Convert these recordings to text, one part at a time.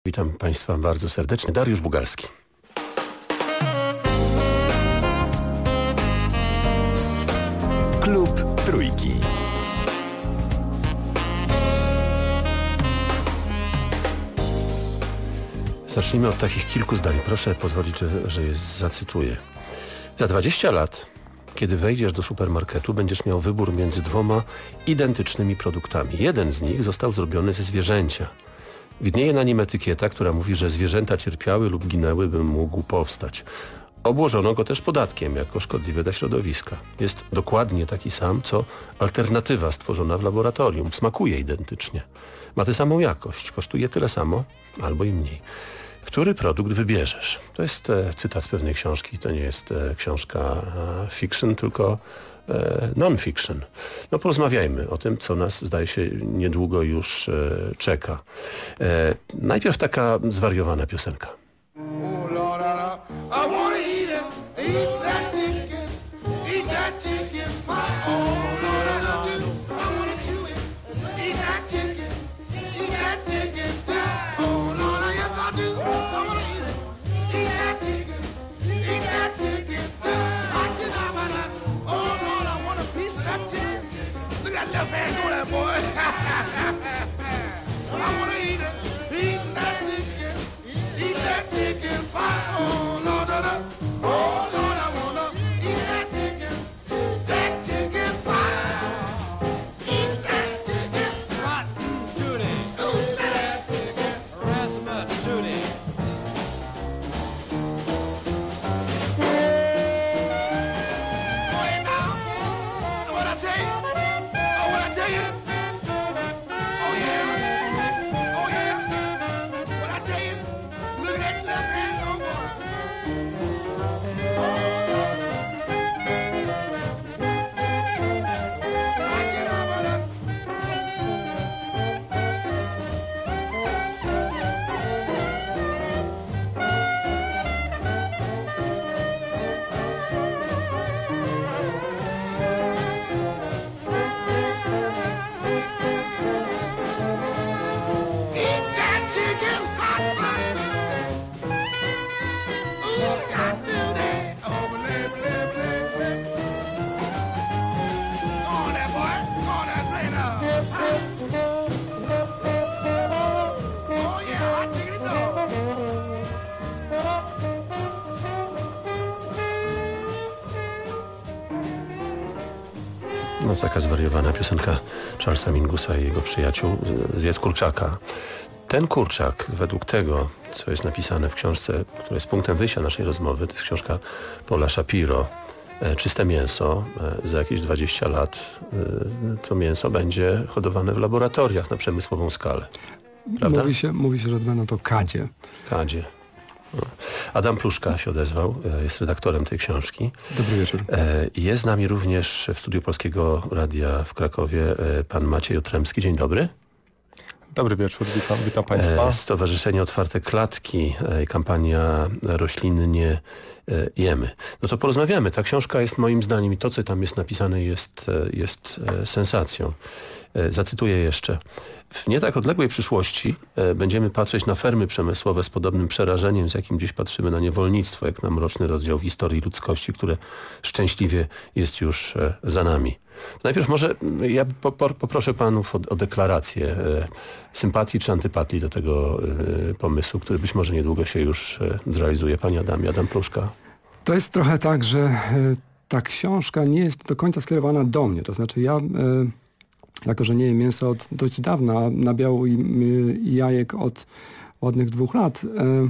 Witam Państwa bardzo serdecznie. Dariusz Bugalski. Klub Trójki. Zacznijmy od takich kilku zdań. Proszę pozwolić, że je zacytuję. Za 20 lat, kiedy wejdziesz do supermarketu, będziesz miał wybór między dwoma identycznymi produktami. Jeden z nich został zrobiony ze zwierzęcia. Widnieje na nim etykieta, która mówi, że zwierzęta cierpiały lub ginęły, by mógł powstać. Obłożono go też podatkiem jako szkodliwy dla środowiska. Jest dokładnie taki sam, co alternatywa stworzona w laboratorium. Smakuje identycznie. Ma tę samą jakość. Kosztuje tyle samo, albo i mniej. Który produkt wybierzesz? To jest cytat z pewnej książki. To nie jest książka fiction, tylko non-fiction. No porozmawiajmy o tym, co nas, zdaje się, niedługo już czeka. Najpierw taka zwariowana piosenka. No taka zwariowana piosenka Charlesa Mingusa i jego przyjaciół Zjedz kurczaka. Ten kurczak, według tego, co jest napisane w książce, która jest punktem wyjścia naszej rozmowy, to jest książka Paula Shapiro, Czyste mięso. Za jakieś 20 lat to mięso będzie hodowane w laboratoriach na przemysłową skalę. Prawda? Mówi się, że będą to kadzie. Kadzie. Adam Pluszka się odezwał, jest redaktorem tej książki. Dobry wieczór. Jest z nami również w studiu Polskiego Radia w Krakowie pan Maciej Otremski. Dzień dobry. Dobry wieczór, witam Państwa. Stowarzyszenie Otwarte Klatki, kampania Roślinnie jemy. No to porozmawiamy. Ta książka jest moim zdaniem i to, co tam jest napisane, jest sensacją. Zacytuję jeszcze. W nie tak odległej przyszłości będziemy patrzeć na fermy przemysłowe z podobnym przerażeniem, z jakim dziś patrzymy na niewolnictwo, jak na mroczny rozdział w historii ludzkości, które szczęśliwie jest już za nami. Najpierw może ja poproszę panów o deklarację sympatii czy antypatii do tego pomysłu, który być może niedługo się już zrealizuje. Panie Adamie, Adam Pluszka. To jest trochę tak, że ta książka nie jest do końca skierowana do mnie. To znaczy ja, jako że nie jem mięsa od dość dawna, nabiału i jajek od ładnych 2 lat,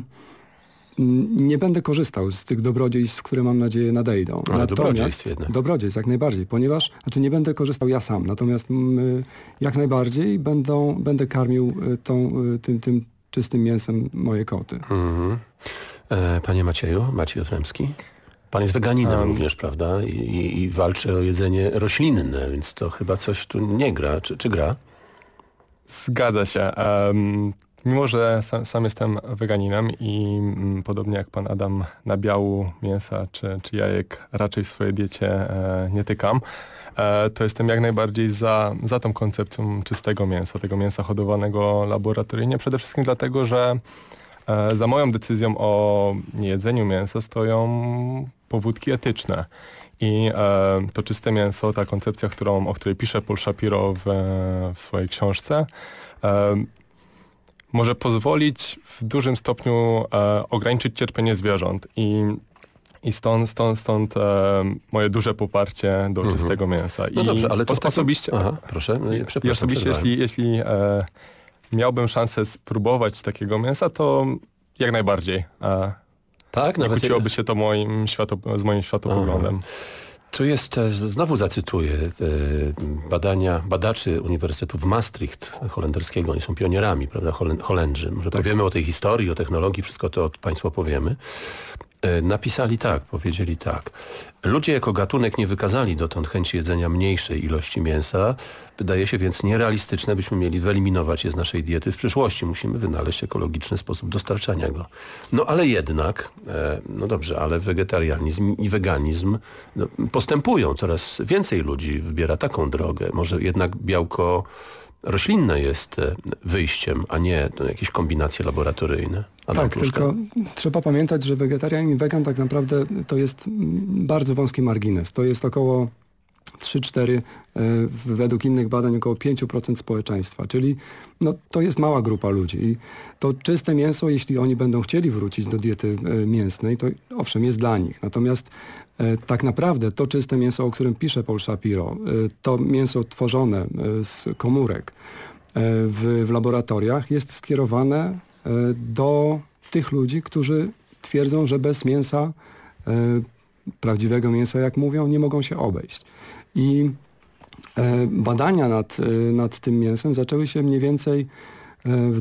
nie będę korzystał z tych dobrodziejstw, które mam nadzieję nadejdą. Ale dobrodziejstw jednak. Dobrodziejstw, jak najbardziej, ponieważ nie będę korzystał ja sam, natomiast jak najbardziej będę karmił tym czystym mięsem moje koty. Mhm. Panie Macieju, Maciej Otremski. Pan jest weganinem również, prawda? I walczy o jedzenie roślinne, więc to chyba coś tu nie gra. Czy gra? Zgadza się. Mimo że sam jestem weganinem i podobnie jak pan Adam nabiału mięsa czy jajek raczej w swojej diecie nie tykam, to jestem jak najbardziej za tą koncepcją czystego mięsa, tego mięsa hodowanego laboratoryjnie. Przede wszystkim dlatego, że za moją decyzją o niejedzeniu mięsa stoją powódki etyczne. I to czyste mięso, ta koncepcja, o której pisze Paul Shapiro w swojej książce, może pozwolić w dużym stopniu ograniczyć cierpienie zwierząt. I stąd moje duże poparcie do czystego mięsa. No dobrze, ale to osobiście... Aha, proszę, przepraszam. Osobiście, jeśli miałbym szansę spróbować takiego mięsa, to jak najbardziej. Tak, nie kłóciłoby się to z moim światopoglądem. Aha. Tu jest, znowu zacytuję, badaczy Uniwersytetu w Maastricht holenderskiego, oni są pionierami, prawda, Holendrzy. Może powiemy o tej historii, o technologii, wszystko to Państwu opowiemy. Napisali tak, powiedzieli tak. Ludzie jako gatunek nie wykazali dotąd chęci jedzenia mniejszej ilości mięsa. Wydaje się więc nierealistyczne, byśmy mieli wyeliminować je z naszej diety w przyszłości. Musimy wynaleźć ekologiczny sposób dostarczania go. No ale jednak, no dobrze, ale wegetarianizm i weganizm postępują. Coraz więcej ludzi wybiera taką drogę. Może jednak białko roślinne jest wyjściem, a nie jakieś kombinacje laboratoryjne. Tak, tylko trzeba pamiętać, że wegetarianin i wegan tak naprawdę to jest bardzo wąski margines. To jest około 3-4, według innych badań około 5% społeczeństwa, czyli no, to jest mała grupa ludzi. I to czyste mięso, jeśli oni będą chcieli wrócić do diety mięsnej, to owszem, jest dla nich. Natomiast tak naprawdę to czyste mięso, o którym pisze Paul Shapiro, to mięso tworzone z komórek w laboratoriach jest skierowane do tych ludzi, którzy twierdzą, że bez mięsa, prawdziwego mięsa, jak mówią, nie mogą się obejść. I badania nad tym mięsem zaczęły się mniej więcej w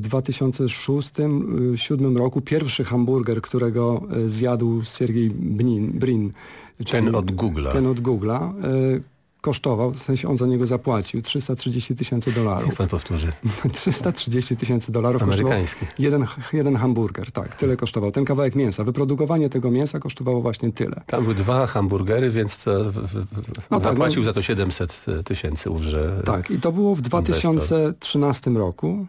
2006-2007 roku. Pierwszy hamburger, którego zjadł Sergiej Brin. Ten od Google'a. Kosztował, w sensie on za niego zapłacił $330,000. Jak pan powtórzy? $330,000 amerykański. Jeden hamburger, tak, tyle kosztował. Ten kawałek mięsa. Wyprodukowanie tego mięsa kosztowało właśnie tyle. Tam były 2 hamburgery, więc zapłacił za to $700,000 ówże. Tak, i to było w 2013 roku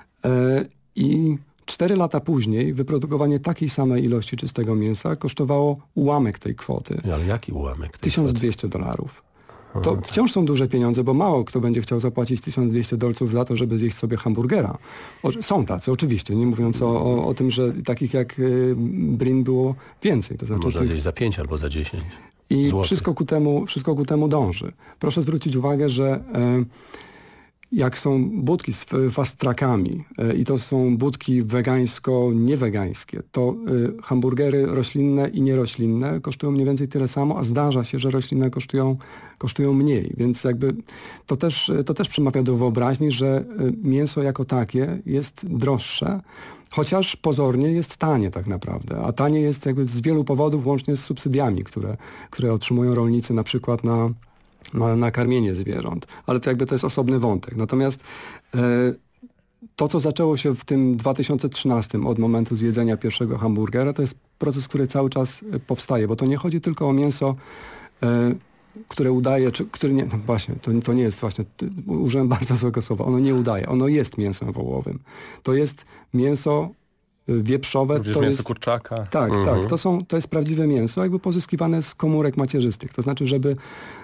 i 4 lata później wyprodukowanie takiej samej ilości czystego mięsa kosztowało ułamek tej kwoty. Ale jaki ułamek? $1,200. To wciąż są duże pieniądze, bo mało kto będzie chciał zapłacić $1,200 za to, żeby zjeść sobie hamburgera. Są tacy, oczywiście, nie mówiąc o tym, że takich jak Brin było więcej. To znaczy, można zjeść za 5 albo za 10 I złotych. wszystko ku temu dąży. Proszę zwrócić uwagę, że jak są budki z fast trackami i to są budki wegańsko-niewegańskie, to hamburgery roślinne i nieroślinne kosztują mniej więcej tyle samo, a zdarza się, że roślinne kosztują mniej. Więc jakby to też przemawia do wyobraźni, że mięso jako takie jest droższe, chociaż pozornie jest tanie tak naprawdę. A tanie jest jakby z wielu powodów, łącznie z subsydiami, które otrzymują rolnicy na przykład na karmienie zwierząt, ale to jest osobny wątek. Natomiast to, co zaczęło się w tym 2013 od momentu zjedzenia pierwszego hamburgera, to jest proces, który cały czas powstaje, bo to nie chodzi tylko o mięso, które udaje, czy które nie, no właśnie, to nie jest właśnie, użyłem bardzo złego słowa, ono nie udaje, ono jest mięsem wołowym. To jest mięso wieprzowe. To mięso kurczaka. Tak, tak, to jest prawdziwe mięso, jakby pozyskiwane z komórek macierzystych. To znaczy, żeby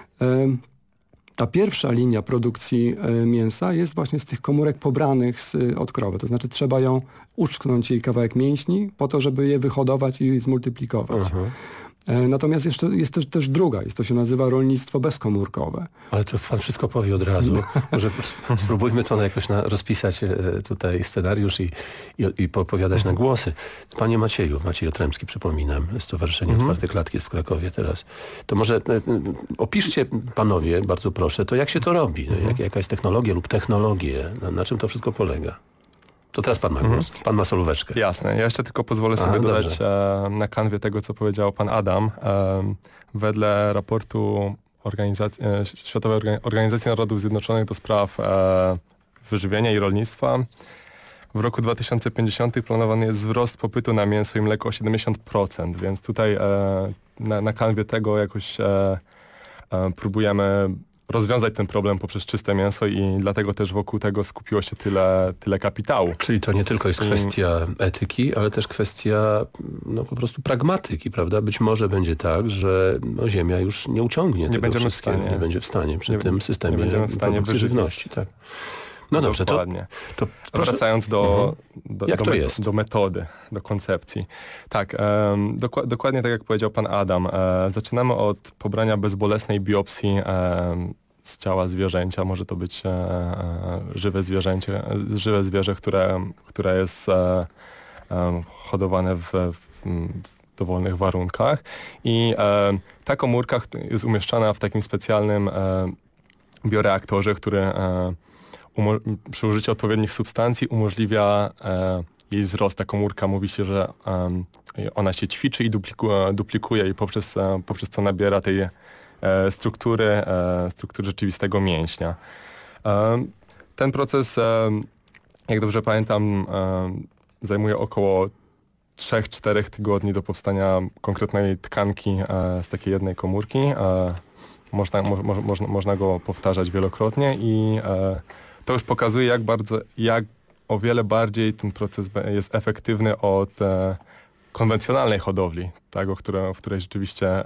ta pierwsza linia produkcji mięsa jest właśnie z tych komórek pobranych od krowy. To znaczy trzeba ją uszczknąć jej kawałek mięśni po to, żeby je wyhodować i zmultiplikować. Natomiast jest też druga, to się nazywa rolnictwo bezkomórkowe. Ale to pan wszystko powie od razu. Może spróbujmy to jakoś rozpisać tutaj scenariusz i popowiadać na głosy. Panie Macieju, Maciej Otremski, przypominam, Stowarzyszenie Otwarte Klatki jest w Krakowie teraz. To może opiszcie panowie, bardzo proszę, to jak się to robi? Jaka jest technologia lub technologie? Na czym to wszystko polega? To teraz pan ma głos. Pan ma solóweczkę. Jasne. Ja jeszcze tylko pozwolę sobie dodać na kanwie tego, co powiedział pan Adam. Wedle raportu Światowej Organizacji Narodów Zjednoczonych do spraw wyżywienia i rolnictwa w roku 2050 planowany jest wzrost popytu na mięso i mleko o 70%, więc tutaj na kanwie tego jakoś próbujemy rozwiązać ten problem poprzez czyste mięso i dlatego też wokół tego skupiło się tyle kapitału. Czyli to nie tylko jest kwestia etyki, ale też kwestia po prostu pragmatyki, prawda? Być może będzie tak, że Ziemia już nie uciągnie tego wszystkiego, nie będzie w stanie przy tym systemie produkcji żywności. Tak. No dobrze, to proszę. Wracając do metody, do koncepcji. Tak, dokładnie tak jak powiedział pan Adam. Zaczynamy od pobrania bezbolesnej biopsji z ciała zwierzęcia. Może to być żywe zwierzę, które jest hodowane w dowolnych warunkach. I ta komórka jest umieszczana w takim specjalnym bioreaktorze, który przy użyciu odpowiednich substancji umożliwia jej wzrost. Ta komórka mówi się, że ona się ćwiczy i duplikuje i poprzez co nabiera tej struktury rzeczywistego mięśnia. Ten proces, jak dobrze pamiętam, zajmuje około 3-4 tygodni do powstania konkretnej tkanki z takiej jednej komórki. Można go powtarzać wielokrotnie i to już pokazuje, jak o wiele bardziej ten proces jest efektywny od konwencjonalnej hodowli, tak, w której rzeczywiście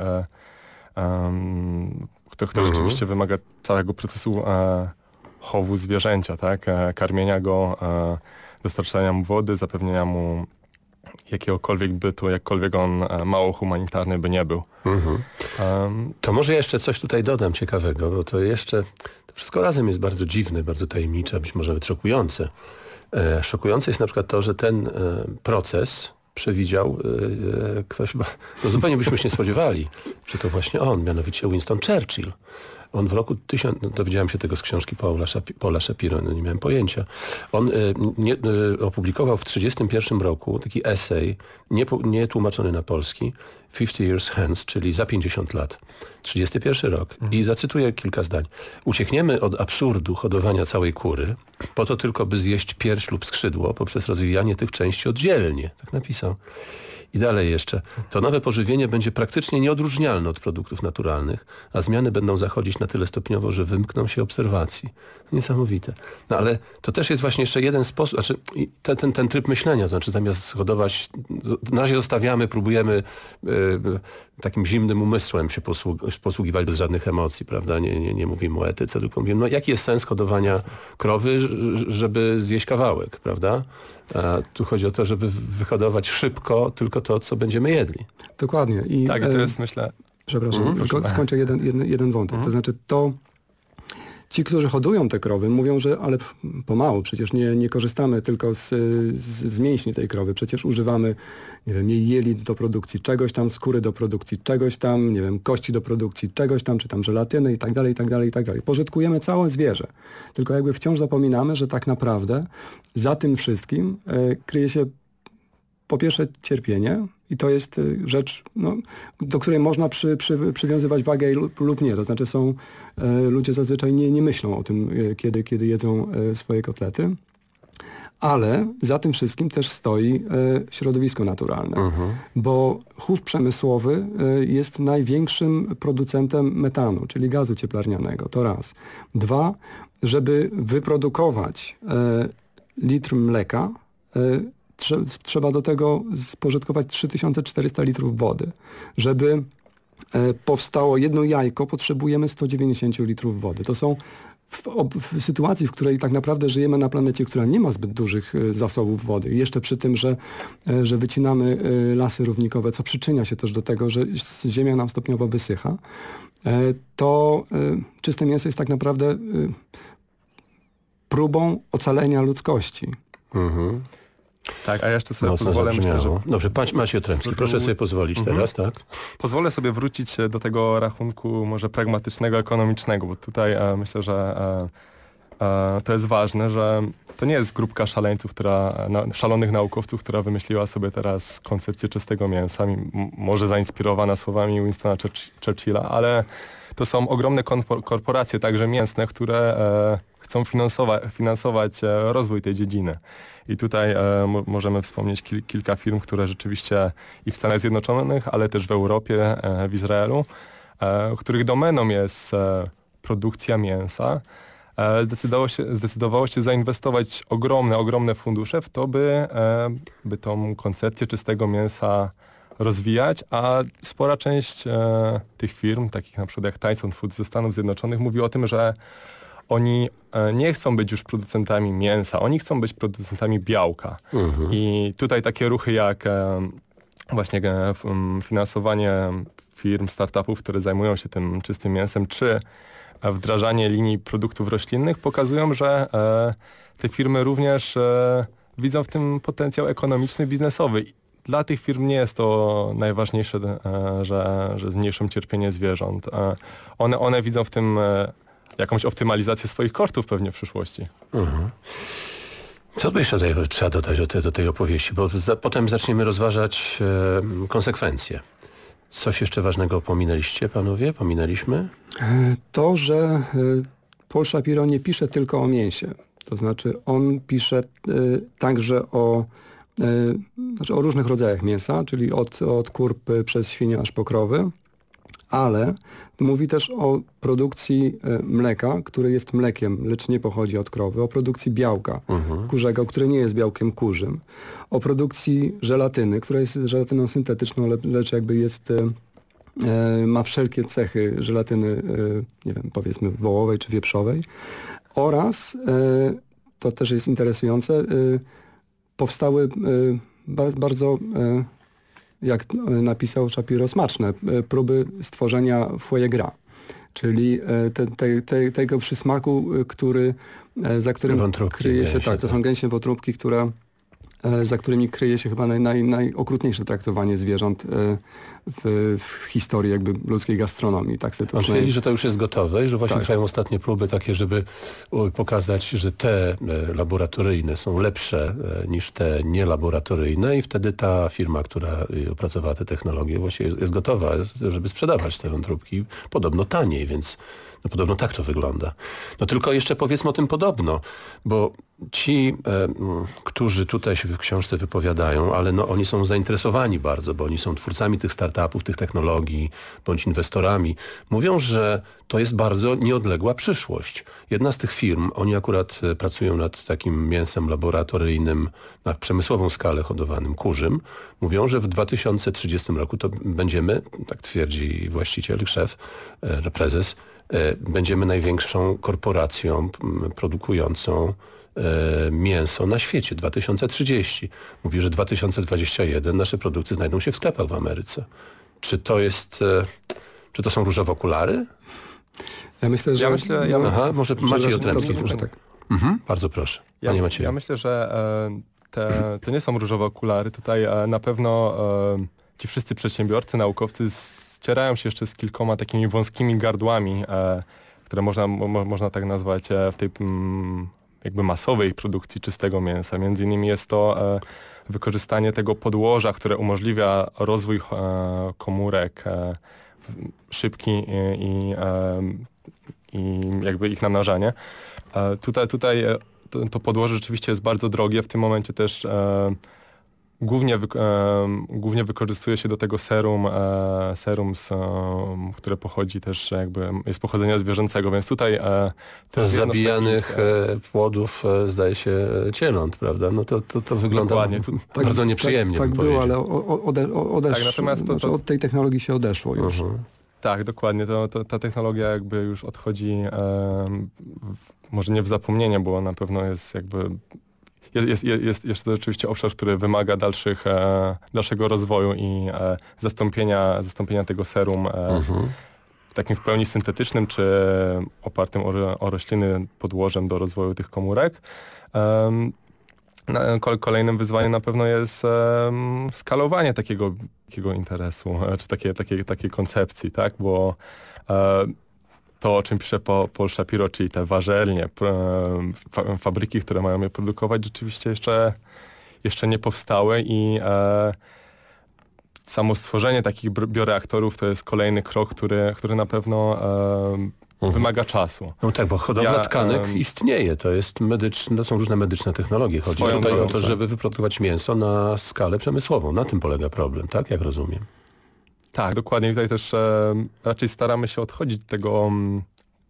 która rzeczywiście wymaga całego procesu chowu zwierzęcia, tak, karmienia go, dostarczania mu wody, zapewnienia mu jakiegokolwiek bytu, jakkolwiek on mało humanitarny by nie był. To może jeszcze coś tutaj dodam ciekawego, bo to wszystko razem jest bardzo dziwne, bardzo tajemnicze, być może nawet szokujące. Szokujące jest na przykład to, że ten proces przewidział ktoś, zupełnie byśmy się nie spodziewali, że to właśnie on, mianowicie Winston Churchill. On w roku dowiedziałem się tego z książki Paula Shapiro, nie miałem pojęcia. On opublikował w 1931 roku taki esej, nie tłumaczony na polski, 50 Years Hence, czyli za 50 lat. 31 rok. I zacytuję kilka zdań. Uciekniemy od absurdu hodowania całej kury, po to tylko, by zjeść pierś lub skrzydło poprzez rozwijanie tych części oddzielnie. Tak napisał. I dalej jeszcze. To nowe pożywienie będzie praktycznie nieodróżnialne od produktów naturalnych, a zmiany będą zachodzić na tyle stopniowo, że wymkną się obserwacji. Niesamowite. No ale to też jest właśnie jeszcze jeden sposób, znaczy ten tryb myślenia, to znaczy zamiast hodować, na razie zostawiamy, próbujemy takim zimnym umysłem się posługiwać bez żadnych emocji, prawda? Nie mówimy o etyce, tylko mówimy, jaki jest sens hodowania krowy, żeby zjeść kawałek, prawda? A tu chodzi o to, żeby wyhodować szybko tylko to, co będziemy jedli. Dokładnie. I, tak, to jest, myślę... Przepraszam, tylko skończę jeden wątek. To znaczy ci, którzy hodują te krowy, mówią, że ale pomału, przecież nie korzystamy tylko z mięśni tej krowy, przecież używamy, nie wiem, jej jelit do produkcji czegoś tam, skóry do produkcji czegoś tam, nie wiem, kości do produkcji czegoś tam, czy tam żelatyny i tak dalej, i tak dalej, i tak dalej. Pożytkujemy całe zwierzę. Tylko jakby wciąż zapominamy, że tak naprawdę za tym wszystkim kryje się po pierwsze cierpienie i to jest rzecz, do której można przywiązywać wagę lub nie. To znaczy ludzie zazwyczaj nie myślą o tym, kiedy jedzą swoje kotlety. Ale za tym wszystkim też stoi środowisko naturalne. Bo chów przemysłowy jest największym producentem metanu, czyli gazu cieplarnianego. To raz. Dwa, żeby wyprodukować litr mleka, trzeba do tego spożytkować 3400 litrów wody. Żeby powstało jedno jajko, potrzebujemy 190 litrów wody. To są w sytuacji, w której tak naprawdę żyjemy na planecie, która nie ma zbyt dużych zasobów wody. Jeszcze przy tym, że wycinamy lasy równikowe, co przyczynia się też do tego, że ziemia nam stopniowo wysycha, to czyste mięso jest tak naprawdę próbą ocalenia ludzkości. Tak, a jeszcze sobie pozwolę, myślę, że... Dobrze, Maciej Otrębski, proszę sobie pozwolić teraz, tak? Pozwolę sobie wrócić do tego rachunku może pragmatycznego, ekonomicznego, bo tutaj myślę, że to jest ważne, że to nie jest grupka szaleńców, szalonych naukowców, która wymyśliła sobie teraz koncepcję czystego mięsa, może zainspirowana słowami Winstona Churchilla, ale to są ogromne korporacje, także mięsne, które chcą finansować rozwój tej dziedziny. I tutaj możemy wspomnieć kilka firm, które rzeczywiście i w Stanach Zjednoczonych, ale też w Europie, w Izraelu, których domeną jest produkcja mięsa, zdecydowało się zainwestować ogromne fundusze w to, by tą koncepcję czystego mięsa rozwijać, a spora część tych firm, takich na przykład jak Tyson Foods ze Stanów Zjednoczonych, mówi o tym, że oni nie chcą być już producentami mięsa, oni chcą być producentami białka. I tutaj takie ruchy jak właśnie finansowanie firm, startupów, które zajmują się tym czystym mięsem, czy wdrażanie linii produktów roślinnych pokazują, że te firmy również widzą w tym potencjał ekonomiczny, biznesowy. Dla tych firm nie jest to najważniejsze, że zmniejszą cierpienie zwierząt. One widzą w tym jakąś optymalizację swoich kosztów pewnie w przyszłości. Co by jeszcze tutaj trzeba dodać do tej opowieści, bo potem zaczniemy rozważać konsekwencje. Coś jeszcze ważnego pominęliście, panowie? Pominęliśmy? To, że Paul Shapiro nie pisze tylko o mięsie. To znaczy on pisze także o różnych rodzajach mięsa, czyli od kur przez świnie aż po krowy, ale mówi też o produkcji mleka, które jest mlekiem, lecz nie pochodzi od krowy, o produkcji białka kurzego, które nie jest białkiem kurzym, o produkcji żelatyny, która jest żelatyną syntetyczną, lecz jakby jest, ma wszelkie cechy żelatyny, nie wiem, powiedzmy wołowej czy wieprzowej, oraz, to też jest interesujące, powstały bardzo, jak napisał Shapiro, smaczne próby stworzenia foie gras, czyli tego przysmaku, za którym wątróbki, kryje się, to są gęsie wątróbki, za którymi kryje się chyba najokrutniejsze traktowanie zwierząt w historii jakby ludzkiej gastronomii. Tak sobie to On twierdzi, że to już jest gotowe i że właśnie trwają ostatnie próby takie, żeby pokazać, że te laboratoryjne są lepsze niż te nielaboratoryjne i wtedy ta firma, która opracowała te technologie, właśnie jest gotowa, żeby sprzedawać te wątróbki podobno taniej, więc no podobno tak to wygląda. No tylko jeszcze powiedzmy o tym podobno, bo ci, którzy tutaj się w książce wypowiadają, ale no oni są zainteresowani bardzo, bo oni są twórcami tych startupów, tych technologii, bądź inwestorami, mówią, że to jest bardzo nieodległa przyszłość. Jedna z tych firm, oni akurat pracują nad takim mięsem laboratoryjnym na przemysłową skalę hodowanym kurzym, mówią, że w 2030 roku to będziemy, tak twierdzi właściciel, szef, prezes, będziemy największą korporacją produkującą mięso na świecie. 2030. Mówi, że 2021 nasze produkty znajdą się w sklepach w Ameryce. Czy to są różowe okulary? Ja myślę, że... Aha, może Maciej Otrębski. Tak. Bardzo proszę. Panie Macieju. Ja myślę, że to nie są różowe okulary. Tutaj na pewno ci wszyscy przedsiębiorcy, naukowcy ścierają się jeszcze z kilkoma takimi wąskimi gardłami, które można tak nazwać w tej jakby masowej produkcji czystego mięsa. Między innymi jest to wykorzystanie tego podłoża, które umożliwia rozwój komórek szybki i jakby ich namnażanie. Tutaj to podłoże rzeczywiście jest bardzo drogie. W tym momencie też głównie wykorzystuje się do tego serum, które pochodzi też jakby, jest pochodzenia zwierzęcego, więc tutaj... Z zabijanych płodów zdaje się cieląt, prawda? No to wygląda bardzo nieprzyjemnie. Tak było, ale od tej technologii się odeszło już. Tak, dokładnie. Ta technologia jakby już odchodzi może nie w zapomnienie, bo na pewno jest jakby... Jest to rzeczywiście obszar, który wymaga dalszego rozwoju i zastąpienia tego serum takim w pełni syntetycznym, czy opartym o rośliny podłożem do rozwoju tych komórek. Kolejnym wyzwaniem na pewno jest skalowanie takiego interesu, czy takiej koncepcji, tak? Bo to, o czym pisze Paul Shapiro, czyli te warzelnie, fabryki, które mają je produkować, rzeczywiście jeszcze nie powstały i samo stworzenie takich bioreaktorów to jest kolejny krok, który na pewno wymaga czasu. No tak, bo hodowla tkanek istnieje, to jest to są różne medyczne technologie. Chodzi tutaj o to, żeby wyprodukować mięso na skalę przemysłową. Na tym polega problem, tak? Jak rozumiem. Tak, dokładnie. Tutaj też raczej staramy się odchodzić od tego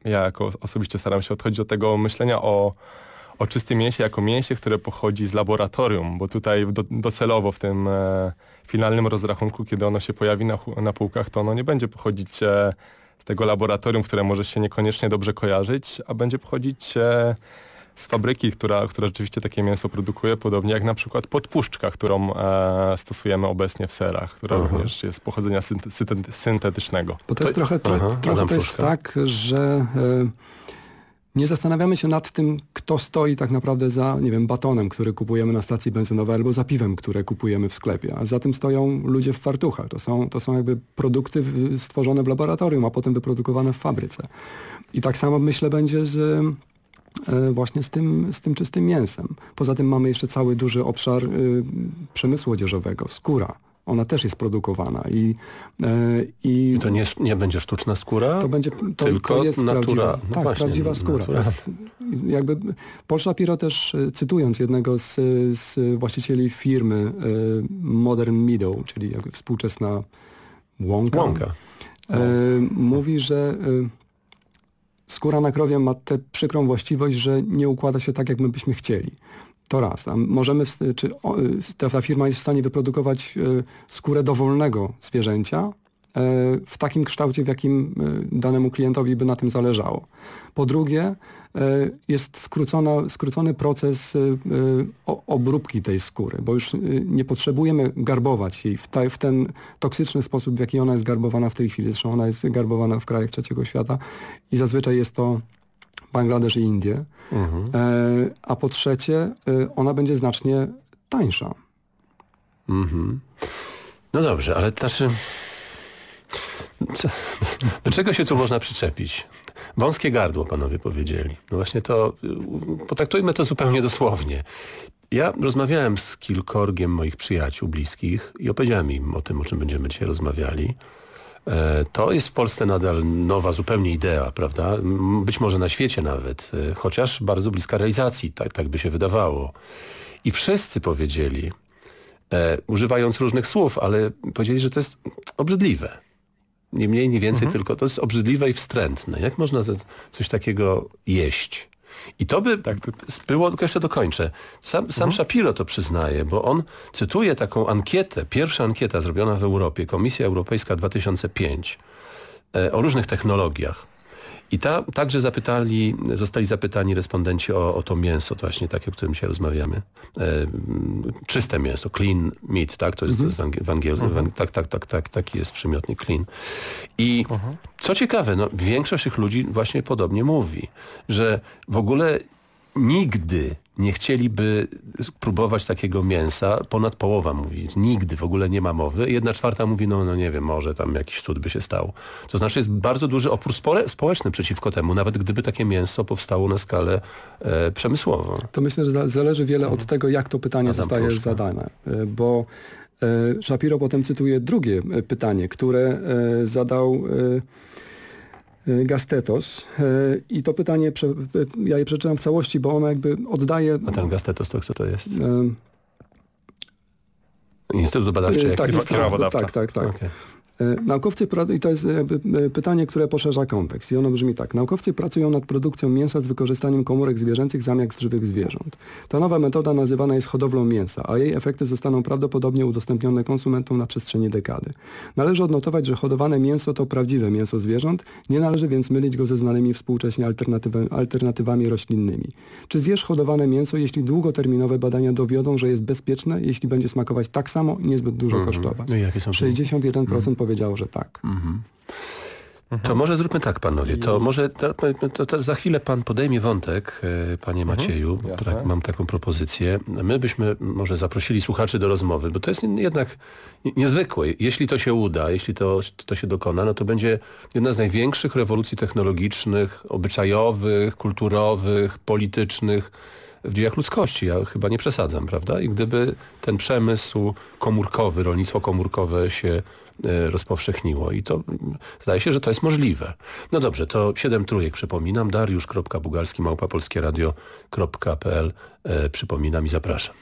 ja jako osobiście staram się odchodzić od tego myślenia o czystym mięsie jako mięsie, które pochodzi z laboratorium, bo tutaj docelowo w tym finalnym rozrachunku, kiedy ono się pojawi na półkach, to ono nie będzie pochodzić z tego laboratorium, które może się niekoniecznie dobrze kojarzyć, a będzie pochodzić z fabryki, która rzeczywiście takie mięso produkuje, podobnie jak na przykład podpuszczka, którą stosujemy obecnie w serach, która również jest pochodzenia syntetycznego. Bo to jest trochę to jest tak, że nie zastanawiamy się nad tym, kto stoi tak naprawdę za, nie wiem, batonem, który kupujemy na stacji benzynowej, albo za piwem, które kupujemy w sklepie. A za tym stoją ludzie w fartuchach. To są jakby produkty stworzone w laboratorium, a potem wyprodukowane w fabryce. I tak samo myślę będzie właśnie z tym czystym mięsem. Poza tym mamy jeszcze cały duży obszar przemysłu odzieżowego, skóra. Ona też jest produkowana i to nie będzie sztuczna skóra? To jest natura. Prawdziwa skóra. Natura. Jakby Paul Shapiro też, cytując jednego z właścicieli firmy Modern Meadow, czyli jakby współczesna łąka. Mówi, że skóra na krowie ma tę przykrą właściwość, że nie układa się tak, jak my byśmy chcieli. To raz. A możemy, czy ta firma jest w stanie wyprodukować skórę dowolnego zwierzęcia w takim kształcie, w jakim danemu klientowi by na tym zależało. Po drugie, jest skrócony proces obróbki tej skóry, bo już nie potrzebujemy garbować jej w ten toksyczny sposób, w jaki ona jest garbowana w tej chwili. Zresztą ona jest garbowana w krajach trzeciego świata i zazwyczaj jest to Bangladesz i Indie. A po trzecie, ona będzie znacznie tańsza. No dobrze, ale do czego się tu można przyczepić? Wąskie gardło, panowie powiedzieli. No właśnie to, potraktujmy to zupełnie dosłownie. Ja rozmawiałem z kilkorgiem moich przyjaciół bliskich i opowiedziałem im o tym, o czym będziemy dzisiaj rozmawiali. To jest w Polsce nadal nowa zupełnie idea, prawda? Być może na świecie nawet, chociaż bardzo bliska realizacji, tak by się wydawało. I wszyscy powiedzieli, używając różnych słów, ale powiedzieli, że to jest obrzydliwe. Nie mniej, nie więcej, tylko to jest obrzydliwe i wstrętne. Jak można coś takiego jeść? I to by było, tylko jeszcze dokończę, sam Shapiro to przyznaje, bo on cytuje taką ankietę, pierwsza ankieta zrobiona w Europie, Komisja Europejska 2005, o różnych technologiach. I także zostali zapytani respondenci o to mięso, to właśnie takie, o którym dzisiaj rozmawiamy. Czyste mięso, clean meat, tak? To jest taki jest przymiotnik clean. I co ciekawe, no, większość tych ludzi właśnie podobnie mówi, że w ogóle nigdy nie chcieliby próbować takiego mięsa, ponad połowa mówi, nigdy w ogóle nie ma mowy. 1/4 mówi, no nie wiem, może tam jakiś cud by się stał. To znaczy jest bardzo duży opór społeczny przeciwko temu, nawet gdyby takie mięso powstało na skalę przemysłową. To myślę, że zależy wiele od tego, jak to pytanie zostaje zadane, bo Shapiro potem cytuje drugie pytanie, które zadał Gastetos i to pytanie, ja je przeczytam w całości, bo ono jakby oddaje... A ten Gastetos to kto to jest? Instytut Badawczy? Tak. Okay. Naukowcy, i to jest pytanie, które poszerza kontekst i ono brzmi tak. Naukowcy pracują nad produkcją mięsa z wykorzystaniem komórek zwierzęcych zamiast żywych zwierząt. Ta nowa metoda nazywana jest hodowlą mięsa, a jej efekty zostaną prawdopodobnie udostępnione konsumentom na przestrzeni dekady. Należy odnotować, że hodowane mięso to prawdziwe mięso zwierząt, nie należy więc mylić go ze znanymi współcześnie alternatywami roślinnymi. Czy zjesz hodowane mięso, jeśli długoterminowe badania dowiodą, że jest bezpieczne, jeśli będzie smakować tak samo i niezbyt dużo kosztować? No i jakie są 61% powiedziało, że tak. To może zróbmy tak, panowie. To może to za chwilę pan podejmie wątek, panie Macieju. Mam taką propozycję. My byśmy może zaprosili słuchaczy do rozmowy, bo to jest jednak niezwykłe. Jeśli to się uda, jeśli to się dokona, no to będzie jedna z największych rewolucji technologicznych, obyczajowych, kulturowych, politycznych w dziejach ludzkości. Ja chyba nie przesadzam, prawda? I gdyby ten przemysł komórkowy, rolnictwo komórkowe się rozpowszechniło i to zdaje się, że to jest możliwe. No dobrze, to 7 trójek przypominam, dariusz.bugalski@polskieradio.pl przypominam i zapraszam.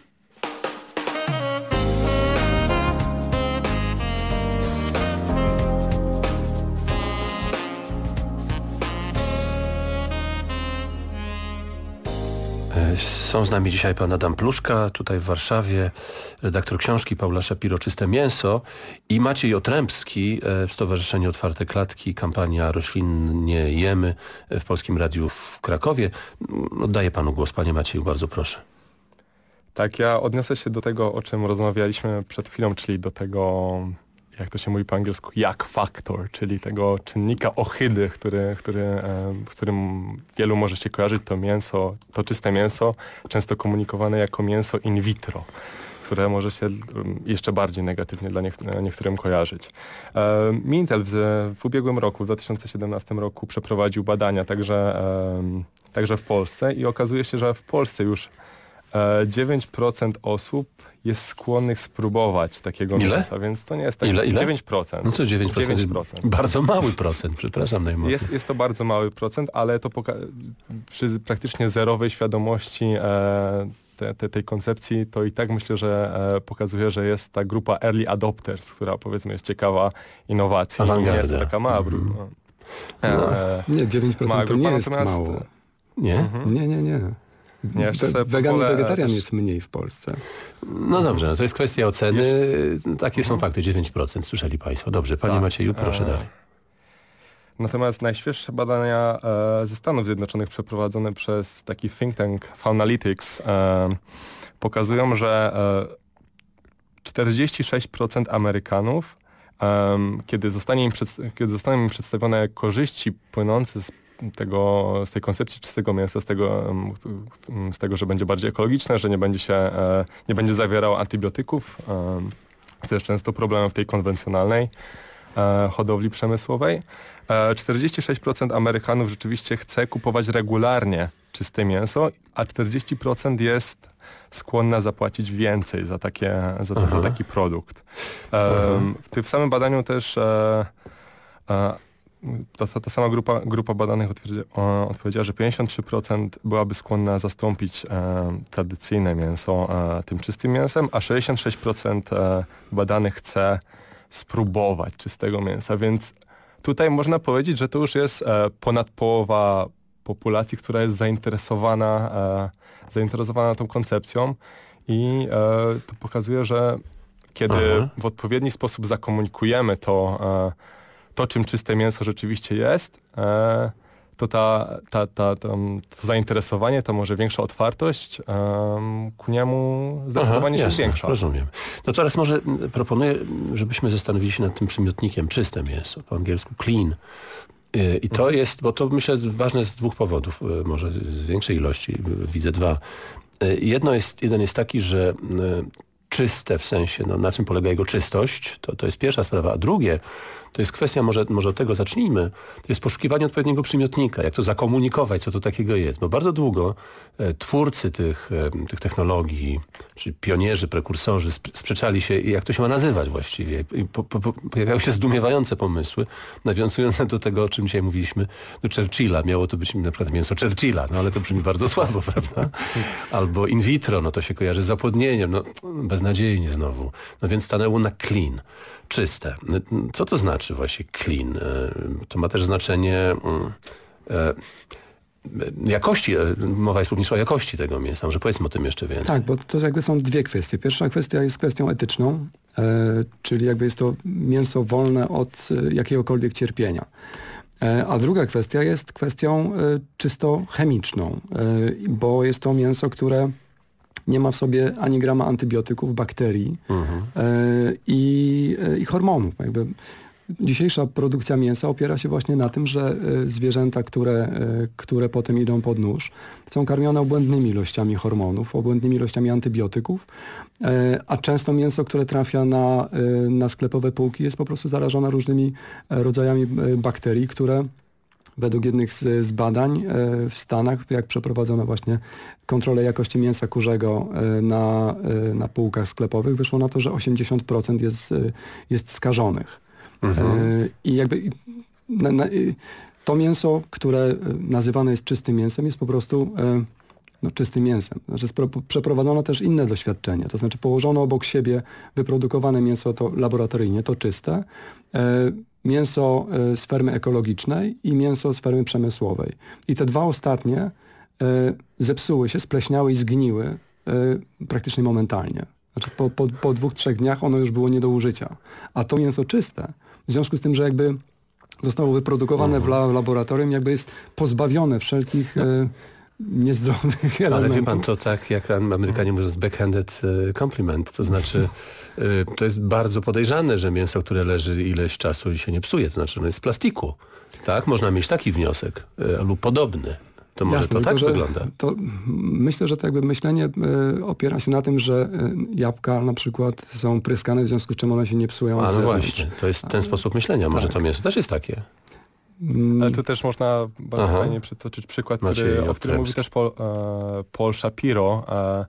Są z nami dzisiaj pan Adam Pluszka, tutaj w Warszawie, redaktor książki Paula Szapiro „Czyste mięso” i Maciej Otrębski, Stowarzyszenie Otwarte Klatki, kampania Roślin nie jemy w Polskim Radiu w Krakowie. Oddaję panu głos, panie Macieju, bardzo proszę. Tak, ja odniosę się do tego, o czym rozmawialiśmy przed chwilą, czyli do tego, jak to się mówi po angielsku, jak factor, czyli tego czynnika ohydy, z którym wielu może się kojarzyć, to mięso, to czyste mięso, często komunikowane jako mięso in vitro, które może się jeszcze bardziej negatywnie dla niektórym kojarzyć. Mintel w ubiegłym roku, w 2017 roku przeprowadził badania także w Polsce i okazuje się, że w Polsce już 9% osób jest skłonnych spróbować takiego mięsa, więc to nie jest tak... Ile? 9%. No co 9%? 9%. Bardzo mały procent, przepraszam najmocniej. Jest to bardzo mały procent, ale to przy praktycznie zerowej świadomości tej koncepcji, to i tak myślę, że pokazuje, że jest ta grupa early adopters, która powiedzmy jest ciekawa innowacji. Nie jest to taka mała grupa. Nie, 9% to nie jest mało. Nie? Nie. Wegan i wegetarian jest mniej w Polsce. No dobrze, no to jest kwestia oceny. Takie są fakty, 9%, słyszeli państwo. Dobrze, panie Macieju, proszę dalej. Natomiast najświeższe badania ze Stanów Zjednoczonych przeprowadzone przez taki think tank Faunalytics pokazują, że 46% Amerykanów, kiedy zostaną im przedstawione korzyści płynące z tej koncepcji czystego mięsa, z tego, że będzie bardziej ekologiczne, że nie będzie zawierało antybiotyków, co jest często problemem w tej konwencjonalnej hodowli przemysłowej. 46% Amerykanów rzeczywiście chce kupować regularnie czyste mięso, a 40% jest skłonna zapłacić więcej za taki produkt. W samym badaniu też ta sama grupa badanych odpowiedziała, że 53% byłaby skłonna zastąpić tradycyjne mięso tym czystym mięsem, a 66% badanych chce spróbować czystego mięsa, więc tutaj można powiedzieć, że to już jest ponad połowa populacji, która jest zainteresowana tą koncepcją i to pokazuje, że kiedy w odpowiedni sposób zakomunikujemy to, czym czyste mięso rzeczywiście jest, to to zainteresowanie, to może większa otwartość ku niemu zdecydowanie się zwiększa. Rozumiem. No teraz może proponuję, żebyśmy zastanowili się nad tym przymiotnikiem czyste mięso, po angielsku clean. I to jest, bo to myślę ważne z dwóch powodów, może z większej ilości, widzę dwa. Jeden jest taki, że czyste w sensie, no, na czym polega jego czystość, to jest pierwsza sprawa, a drugie to jest kwestia, może od tego zacznijmy, to jest poszukiwanie odpowiedniego przymiotnika, jak to zakomunikować, co to takiego jest. Bo bardzo długo twórcy tych technologii, czyli pionierzy, prekursorzy sprzeczali się, jak to się ma nazywać właściwie. I pojawiały się zdumiewające pomysły, nawiązujące do tego, o czym dzisiaj mówiliśmy, do Churchilla. Miało to być na przykład mięso Churchilla, no ale to brzmi bardzo słabo, prawda? Albo in vitro, no to się kojarzy z zapłodnieniem, no beznadziejnie znowu. No więc stanęło na clean. Czyste. Co to znaczy właśnie clean? To ma też znaczenie jakości, mowa jest również o jakości tego mięsa, może powiedzmy o tym jeszcze więcej. Tak, bo to jakby są dwie kwestie. Pierwsza kwestia jest kwestią etyczną, czyli jakby jest to mięso wolne od jakiegokolwiek cierpienia. A druga kwestia jest kwestią czysto chemiczną, bo jest to mięso, które nie ma w sobie ani grama antybiotyków, bakterii i hormonów. Jakby dzisiejsza produkcja mięsa opiera się właśnie na tym, że zwierzęta, które potem idą pod nóż, są karmione obłędnymi ilościami hormonów, obłędnymi ilościami antybiotyków, a często mięso, które trafia na sklepowe półki, jest po prostu zarażone różnymi rodzajami bakterii, które według jednych z badań w Stanach, jak przeprowadzono właśnie kontrolę jakości mięsa kurzego na półkach sklepowych, wyszło na to, że 80% jest skażonych. I jakby to mięso, które nazywane jest czystym mięsem, jest po prostu czystym mięsem. Znaczy przeprowadzono też inne doświadczenia, to znaczy położono obok siebie wyprodukowane mięso to laboratoryjnie, to czyste, mięso z fermy ekologicznej i mięso z fermy przemysłowej. I te dwa ostatnie zepsuły się, spleśniały i zgniły praktycznie momentalnie. Znaczy po 2-3 dniach ono już było nie do użycia. A to mięso czyste, w związku z tym, że jakby zostało wyprodukowane w laboratorium, jakby jest pozbawione wszelkich niezdrowych elementów. Ale wie pan, to tak jak Amerykanie mówią, backhanded compliment, to znaczy to jest bardzo podejrzane, że mięso, które leży ileś czasu i się nie psuje, to znaczy ono jest z plastiku. Tak? Można mieć taki wniosek lub podobny. To może jasne, to tak tylko, wygląda. To myślę, że to jakby myślenie opiera się na tym, że jabłka na przykład są pryskane, w związku z czym one się nie psują od A no zewnątrz. właśnie, to jest ten sposób myślenia. Może to mięso też jest takie. Ale tu też można bardzo fajnie przytoczyć przykład, o którym mówi też Paul Shapiro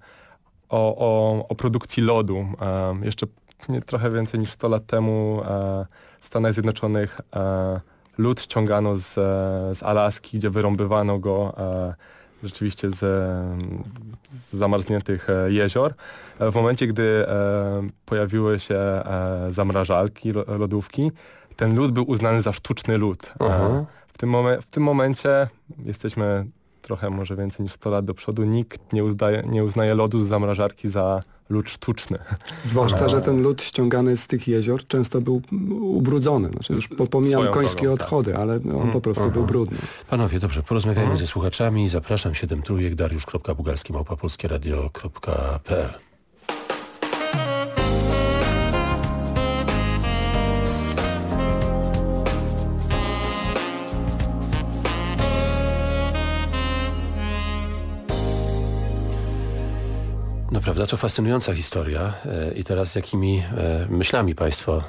o produkcji lodu. Jeszcze trochę więcej niż 100 lat temu w Stanach Zjednoczonych lód ściągano z Alaski, gdzie wyrąbywano go rzeczywiście z zamarzniętych jezior. W momencie, gdy pojawiły się zamrażalki, lodówki, ten lód był uznany za sztuczny lód. W tym momencie jesteśmy trochę może więcej niż 100 lat do przodu. Nikt nie uznaje lodu z zamrażarki za lód sztuczny. Zwłaszcza, że ten lód ściągany z tych jezior często był ubrudzony. Znaczy już pomijam końskie odchody, ale on po prostu był brudny. Panowie, dobrze, porozmawiajmy ze słuchaczami. Zapraszam 7 trójek, dariusz.bugalski@polskieradio.pl. No prawda, to fascynująca historia i teraz jakimi myślami państwo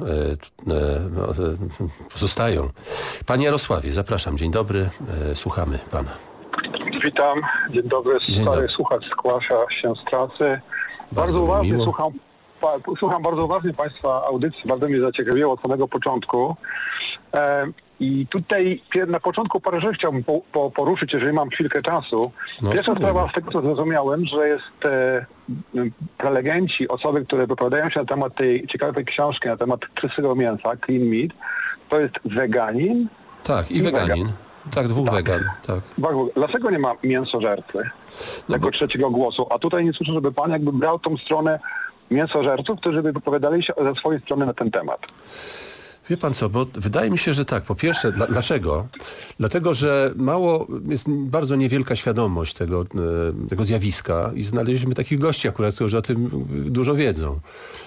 pozostają. Panie Jarosławie, zapraszam, dzień dobry, słuchamy pana. Witam, dzień dobry, stary słuchacz zgłasza się z pracy. Bardzo uważnie słucham bardzo uważnie państwa audycji, bardzo mnie zaciekawiło od samego początku. I tutaj na początku parę rzeczy chciałbym poruszyć, jeżeli mam chwilkę czasu. Pierwsza sprawa, z tego co zrozumiałem, że jest prelegenci, osoby, które wypowiadają się na temat tej ciekawej książki, na temat czystego mięsa, Clean Meat, to jest weganin. Tak, i weganin. Tak, dwóch wegan. Tak. Dlaczego nie ma mięsożercy jako trzeciego głosu? A tutaj nie słyszę, żeby pan jakby brał tą stronę mięsożerców, którzy by wypowiadali się ze swojej strony na ten temat. Wie pan co, bo wydaje mi się, że tak. Po pierwsze, dlaczego? Dlatego, że jest bardzo niewielka świadomość tego zjawiska i znaleźliśmy takich gości akurat, którzy o tym dużo wiedzą.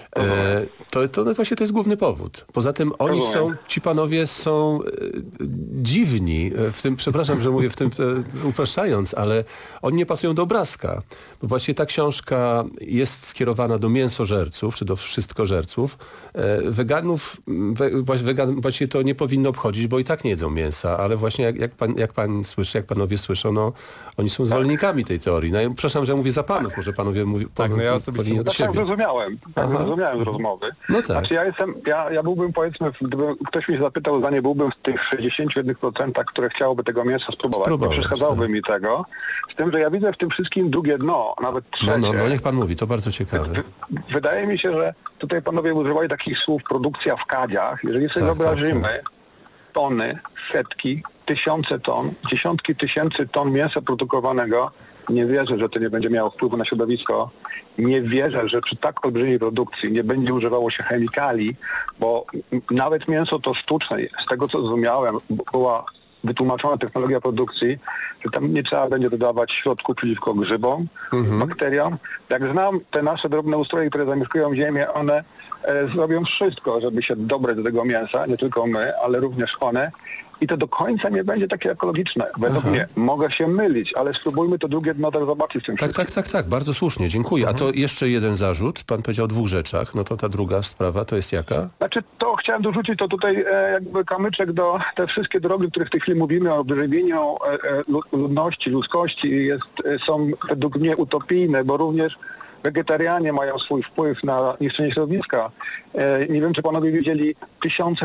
To właśnie to jest główny powód. Poza tym ci panowie są dziwni, w tym, przepraszam, że mówię w tym upraszczając, ale oni nie pasują do obrazka. Bo właśnie ta książka jest skierowana do mięsożerców, czy do wszystkożerców. Weganów właśnie to nie powinno obchodzić, bo i tak nie jedzą mięsa, ale właśnie jak pan słyszy, jak panowie słyszą, no oni są zwolennikami tej teorii. No, przepraszam, że mówię za panów, może panowie ja osobiście od siebie. Tak zrozumiałem z rozmowy. No tak. Znaczy ja byłbym, powiedzmy, gdyby ktoś mnie zapytał o zdanie, byłbym w tych 61%, które chciałoby tego mięsa spróbować. Nie przeszkadzałoby mi tego. Z tym, że ja widzę w tym wszystkim drugie dno, nawet trzecie. No niech pan mówi, to bardzo ciekawe. Wydaje mi się, że tutaj panowie używali takich słów produkcja w kadziach. Jeżeli sobie wyobrazimy tony, setki, tysiące ton, dziesiątki tysięcy ton mięsa produkowanego, nie wierzę, że to nie będzie miało wpływu na środowisko. Nie wierzę, że przy tak olbrzymiej produkcji nie będzie używało się chemikali, bo nawet mięso to sztuczne. Z tego co zrozumiałem, była wytłumaczona technologia produkcji, że tam nie trzeba będzie dodawać środków przeciwko grzybom, bakteriom. Jak znam te nasze drobne ustroje, które zamieszkują ziemię, one zrobią wszystko, żeby się dobrać do tego mięsa, nie tylko my, ale również one. I to do końca nie będzie takie ekologiczne. Według mnie mogę się mylić, ale spróbujmy to drugie dno też zobaczyć w tym wszystkim. Tak, bardzo słusznie, dziękuję. A to jeszcze jeden zarzut, pan powiedział o 2 rzeczach, no to ta druga sprawa to jest jaka? Znaczy to chciałem dorzucić, to tutaj jakby kamyczek do te wszystkie drogi, o których w tej chwili mówimy, o wyżywieniu ludności, ludzkości, są według mnie utopijne, bo również wegetarianie mają swój wpływ na niszczenie środowiska. Nie wiem, czy panowie widzieli 1000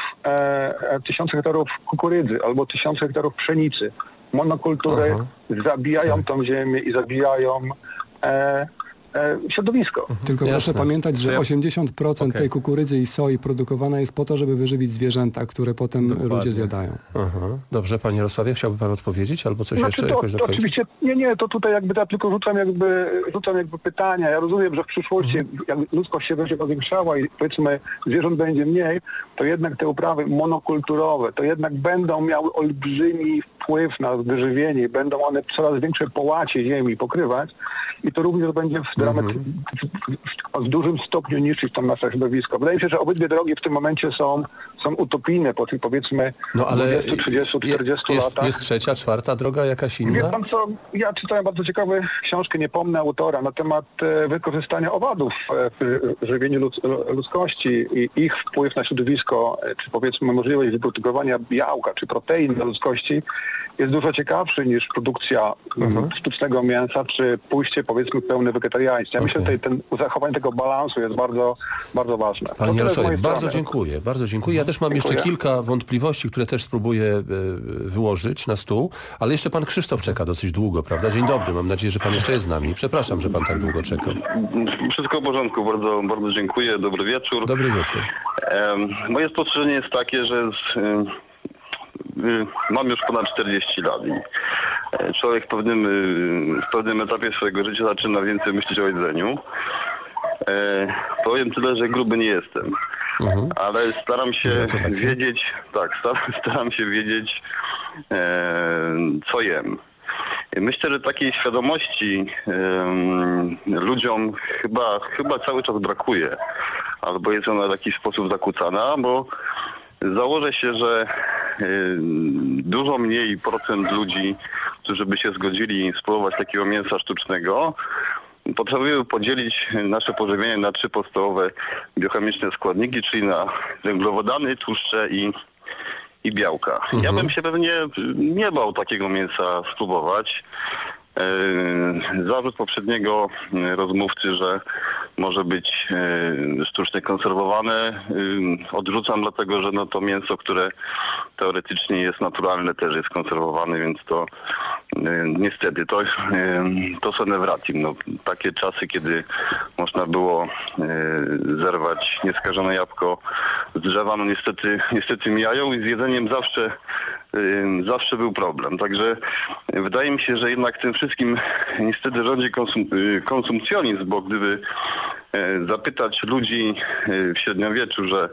hektarów kukurydzy albo 1000 hektarów pszenicy. Monokultury zabijają tą ziemię i zabijają środowisko. Tylko Jasne. proszę pamiętać, że 80% tej kukurydzy i soi produkowana jest po to, żeby wyżywić zwierzęta, które potem ludzie zjadają. Aha. Dobrze, panie Jarosławie, chciałby pan odpowiedzieć albo coś Znaczy jeszcze jakoś to dopowiedzieć? oczywiście, nie, to tutaj jakby ja tylko rzucam jakby pytania. Ja rozumiem, że w przyszłości jak ludzkość się będzie powiększała i powiedzmy zwierząt będzie mniej, to jednak te uprawy monokulturowe, to jednak będą miały olbrzymi wpływ na wyżywienie, będą one coraz większe połacie ziemi pokrywać i to również będzie w dużym stopniu niszczyć tam nasze środowisko. Wydaje mi się, że obydwie drogi w tym momencie są utopijne po tych powiedzmy No ale 20, 30, 40 latach. jest trzecia, czwarta droga jakaś Wie inna? pan co, ja czytałem bardzo ciekawą książkę, nie pomnę autora, na temat wykorzystania owadów w żywieniu ludzkości i ich wpływ na środowisko, czy powiedzmy możliwość wyprodukowania białka, czy protein dla ludzkości jest dużo ciekawszy niż produkcja sztucznego mięsa, czy pójście powiedzmy w pełny wegetarianizm. Ja myślę, że tutaj zachowanie tego balansu jest bardzo, bardzo ważne. To Panie tyle z Jarosławie, mojej bardzo strony. dziękuję, bardzo dziękuję. Ja też mam jeszcze kilka wątpliwości, które też spróbuję wyłożyć na stół, ale jeszcze pan Krzysztof czeka dosyć długo, prawda? Dzień dobry, mam nadzieję, że pan jeszcze jest z nami. Przepraszam, że pan tak długo czekał. Wszystko w porządku, bardzo, bardzo dziękuję, dobry wieczór. Dobry wieczór. Moje spostrzeżenie jest takie, że mam już ponad 40 lat i człowiek w pewnym etapie swojego życia zaczyna więcej myśleć o jedzeniu. Powiem tyle, że gruby nie jestem, ale staram się wiedzieć, staram się wiedzieć, co jem. Myślę, że takiej świadomości ludziom chyba cały czas brakuje, albo jest ona w jakiś sposób zakłócana, bo założę się, że dużo mniej procent ludzi, którzy by się zgodzili spróbować takiego mięsa sztucznego, potrafiły podzielić nasze pożywienie na 3 podstawowe biochemiczne składniki, czyli na węglowodany, tłuszcze i białka. Ja bym się pewnie nie bał takiego mięsa spróbować. Zarzut poprzedniego rozmówcy, że może być sztucznie konserwowane, odrzucam, dlatego że to mięso, które teoretycznie jest naturalne, też jest konserwowane, więc to niestety to sine vratim. Takie czasy, kiedy można było zerwać nieskażone jabłko z drzewa, niestety mijają i z jedzeniem zawsze był problem. Także wydaje mi się, że jednak tym wszystkim niestety rządzi konsumpcjonizm, bo gdyby zapytać ludzi w średniowieczu, że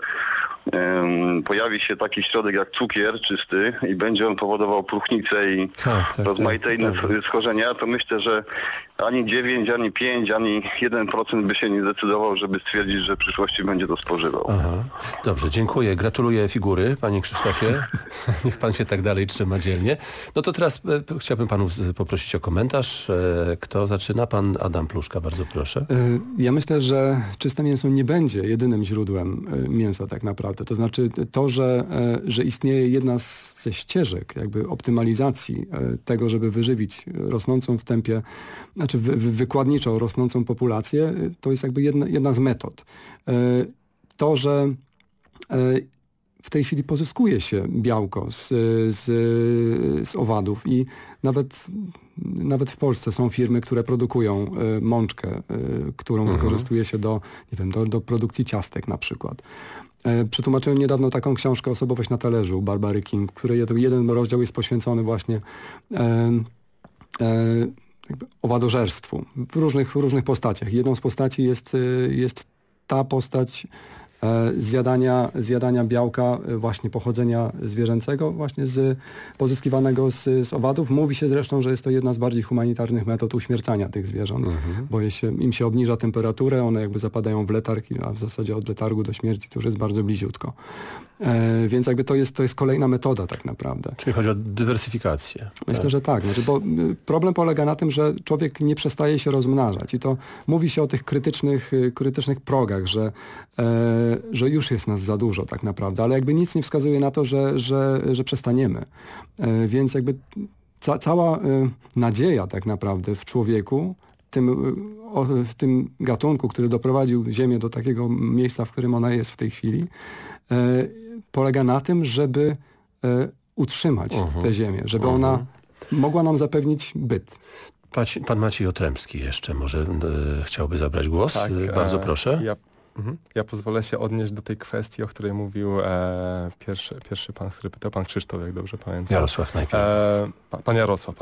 pojawi się taki środek jak cukier czysty i będzie on powodował próchnicę i rozmaite inne schorzenia, to myślę, że ani 9, ani 5, ani 1% by się nie zdecydował, żeby stwierdzić, że w przyszłości będzie to spożywał. Aha. Dobrze, dziękuję. Gratuluję figury, panie Krzysztofie. Niech pan się tak dalej trzyma dzielnie. No to teraz chciałbym panów poprosić o komentarz. Kto zaczyna? Pan Adam Pluszka, bardzo proszę. Ja myślę, że czyste mięso nie będzie jedynym źródłem mięsa tak naprawdę. To znaczy to, że istnieje jedna ze ścieżek jakby optymalizacji tego, żeby wyżywić rosnącą w tempie, znaczy wykładniczo rosnącą populację, to jest jakby jedna z metod. To, że w tej chwili pozyskuje się białko z owadów i nawet w Polsce są firmy, które produkują mączkę, którą wykorzystuje się do produkcji ciastek na przykład. Przetłumaczyłem niedawno taką książkę Osobowość na talerzu Barbary King, w której jeden rozdział jest poświęcony właśnie owadożerstwu w różnych postaciach. Jedną z postaci jest ta postać zjadania białka właśnie pochodzenia zwierzęcego, właśnie pozyskiwanego z owadów. Mówi się zresztą, że jest to jedna z bardziej humanitarnych metod uśmiercania tych zwierząt, bo im się obniża temperaturę, one jakby zapadają w letarg, a w zasadzie od letargu do śmierci to już jest bardzo bliziutko. Więc jakby to jest kolejna metoda tak naprawdę. Czyli chodzi o dywersyfikację. Myślę, że tak. Znaczy, bo problem polega na tym, że człowiek nie przestaje się rozmnażać i to mówi się o tych krytycznych progach, że już jest nas za dużo tak naprawdę, ale jakby nic nie wskazuje na to, że przestaniemy. Więc jakby cała nadzieja tak naprawdę w człowieku, w tym gatunku, który doprowadził Ziemię do takiego miejsca, w którym ona jest w tej chwili, polega na tym, żeby utrzymać tę Ziemię, żeby ona mogła nam zapewnić byt. Pan Maciej Otrębski jeszcze może chciałby zabrać głos. Tak, Bardzo proszę. Ja pozwolę się odnieść do tej kwestii, o której mówił pierwszy pan, który pytał, pan Krzysztof, jak dobrze pamiętam. Jarosław najpierw. Pan Jarosław.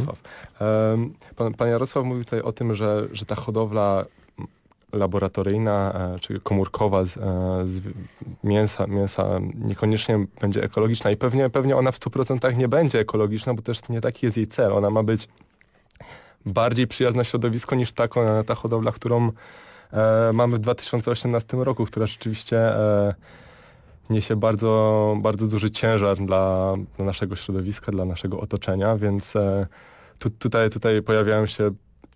Pan Jarosław mówił tutaj o tym, że ta hodowla laboratoryjna czy komórkowa z mięsa niekoniecznie będzie ekologiczna i pewnie ona w 100% nie będzie ekologiczna, bo też nie taki jest jej cel. Ona ma być bardziej przyjazna środowisku niż ta hodowla, którą mamy w 2018 roku, która rzeczywiście niesie bardzo, bardzo duży ciężar dla naszego środowiska, dla naszego otoczenia, więc tutaj pojawiają się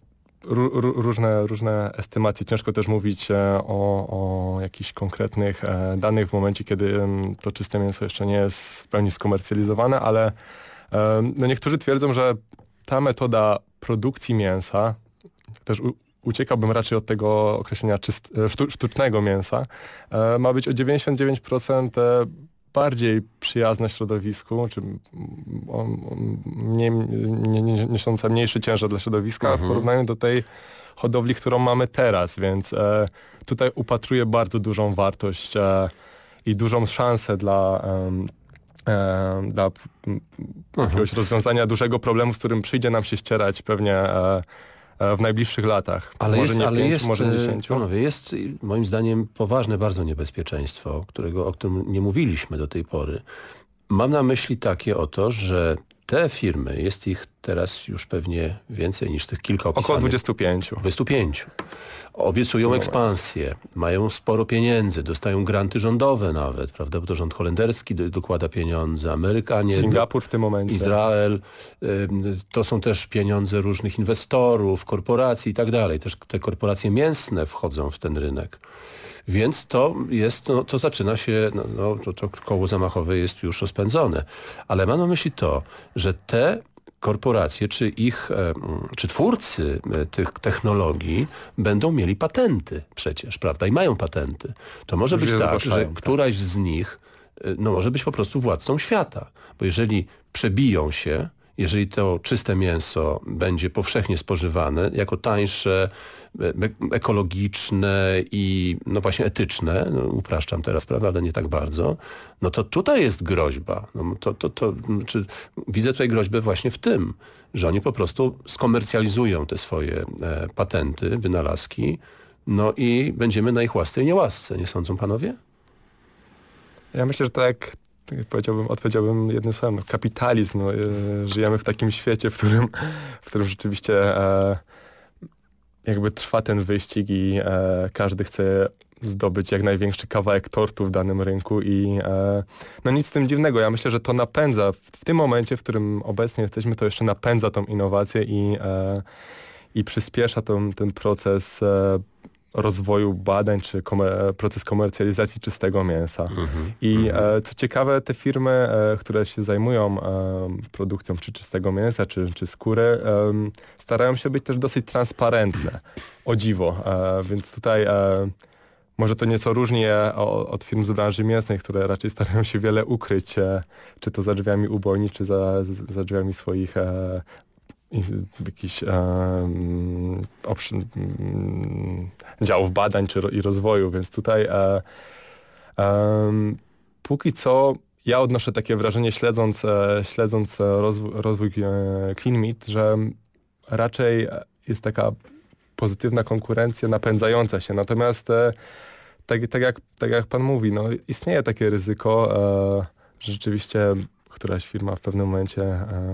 różne estymacje. Ciężko też mówić o jakichś konkretnych danych w momencie, kiedy to czyste mięso jeszcze nie jest w pełni skomercjalizowane, ale no niektórzy twierdzą, że ta metoda produkcji mięsa, też uciekałbym raczej od tego określenia sztucznego mięsa, ma być o 99% bardziej przyjazna środowisku, czy niosąca mniejszy ciężar dla środowiska w porównaniu do tej hodowli, którą mamy teraz, więc tutaj upatruję bardzo dużą wartość i dużą szansę dla jakiegoś rozwiązania dużego problemu, z którym przyjdzie nam się ścierać pewnie w najbliższych latach. Ale może jest, nie 5, może 10. Panowie, jest moim zdaniem poważne bardzo niebezpieczeństwo, o którym nie mówiliśmy do tej pory. Mam na myśli takie oto, że te firmy, jest ich teraz już pewnie więcej niż tych kilka opisanych. Około 25. 25. Obiecują ekspansję, mają sporo pieniędzy, dostają granty rządowe nawet, prawda, bo to rząd holenderski dokłada pieniądze, Amerykanie, Singapur w tym momencie, Izrael, to są też pieniądze różnych inwestorów, korporacji i tak dalej. Też te korporacje mięsne wchodzą w ten rynek. Więc to jest, to zaczyna się, to koło zamachowe jest już rozpędzone. Ale mam na myśli to, że te korporacje, czy twórcy tych technologii będą mieli patenty przecież, prawda? I mają patenty. To może być tak, że któraś z nich może być po prostu władcą świata. Bo jeżeli przebiją się, jeżeli to czyste mięso będzie powszechnie spożywane jako tańsze, ekologiczne i właśnie etyczne, upraszczam teraz, prawda, ale nie tak bardzo, to tutaj jest groźba. Widzę tutaj groźbę właśnie w tym, że oni po prostu skomercjalizują te swoje patenty, wynalazki, i będziemy na ich łasce i niełasce. Nie sądzą panowie? Ja myślę, że tak odpowiedziałbym jednym słowem, kapitalizm. Żyjemy w takim świecie, w którym rzeczywiście jakby trwa ten wyścig i każdy chce zdobyć jak największy kawałek tortu w danym rynku i nic z tym dziwnego. Ja myślę, że to napędza, w tym momencie, w którym obecnie jesteśmy, to jeszcze napędza tą innowację i przyspiesza ten proces rozwoju badań, czy proces komercjalizacji czystego mięsa. I co ciekawe, te firmy, które się zajmują produkcją czy czystego mięsa, czy skóry, starają się być też dosyć transparentne. O dziwo. Więc tutaj może to nieco różni od firm z branży mięsnej, które raczej starają się wiele ukryć, czy to za drzwiami ubojni, czy za drzwiami swoich jakichś działów badań i rozwoju, więc tutaj póki co ja odnoszę takie wrażenie, śledząc rozwój Clean Meat, że raczej jest taka pozytywna konkurencja napędzająca się, natomiast tak jak pan mówi, istnieje takie ryzyko, że rzeczywiście któraś firma w pewnym momencie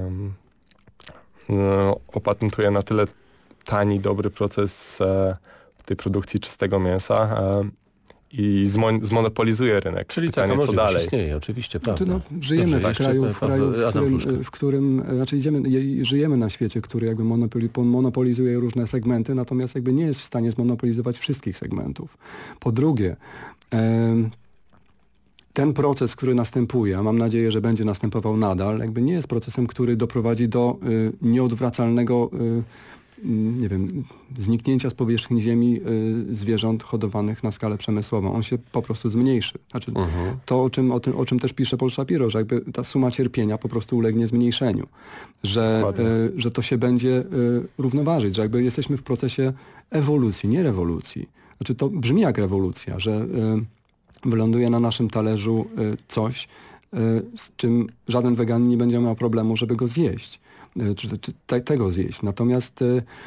opatentuje na tyle tani, dobry proces tej produkcji czystego mięsa i zmonopolizuje rynek. Czyli pytanie, co dalej? Istnieje, oczywiście, prawda. Żyjemy w kraju, w którym żyjemy na świecie, który jakby monopolizuje różne segmenty, natomiast jakby nie jest w stanie zmonopolizować wszystkich segmentów. Po drugie, ten proces, który następuje, a mam nadzieję, że będzie następował nadal, jakby nie jest procesem, który doprowadzi do nieodwracalnego nie wiem, zniknięcia z powierzchni ziemi zwierząt hodowanych na skalę przemysłową. On się po prostu zmniejszy. Znaczy, to o czym też pisze Paul Shapiro, że jakby ta suma cierpienia po prostu ulegnie zmniejszeniu. Że to się będzie równoważyć, że jakby jesteśmy w procesie ewolucji, nie rewolucji. Znaczy to brzmi jak rewolucja, że wyląduje na naszym talerzu coś, z czym żaden wegan nie będzie miał problemu, żeby go zjeść, czy tego zjeść. Natomiast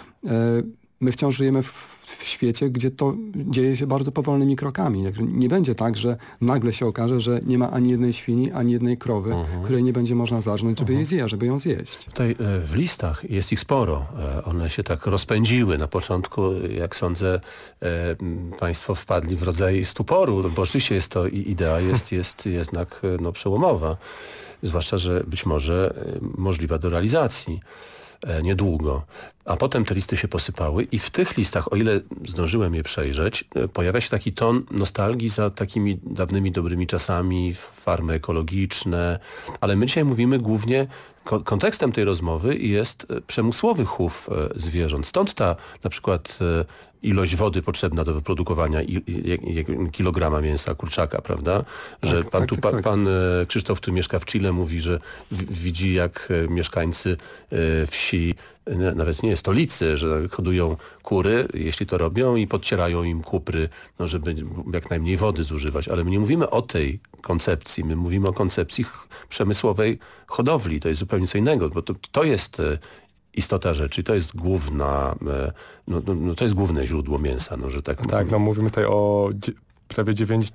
my wciąż żyjemy w świecie, gdzie to dzieje się bardzo powolnymi krokami. Nie będzie tak, że nagle się okaże, że nie ma ani jednej świni, ani jednej krowy, której nie będzie można zarżnąć, żeby ją zjeść. Tutaj w listach jest ich sporo. One się tak rozpędziły. Na początku, jak sądzę, państwo wpadli w rodzaj stuporu, bo oczywiście jest to idea, jest jednak przełomowa. Zwłaszcza, że być może możliwa do realizacji niedługo. A potem te listy się posypały i w tych listach, o ile zdążyłem je przejrzeć, pojawia się taki ton nostalgii za takimi dawnymi dobrymi czasami, farmy ekologiczne, ale my dzisiaj mówimy głównie, kontekstem tej rozmowy jest przemysłowy chów zwierząt. Stąd ta na przykład ilość wody potrzebna do wyprodukowania kilograma mięsa kurczaka, prawda? Że pan Krzysztof, który mieszka w Chile, mówi, że widzi, jak mieszkańcy wsi, nawet nie stolicy, że hodują kury, jeśli to robią, i podcierają im kupry, żeby jak najmniej wody zużywać. Ale my nie mówimy o tej koncepcji, my mówimy o koncepcji przemysłowej hodowli. To jest zupełnie co innego, bo to jest istota rzeczy, to jest główna, to jest główne źródło mięsa, że tak. Tak, mówimy tutaj o prawie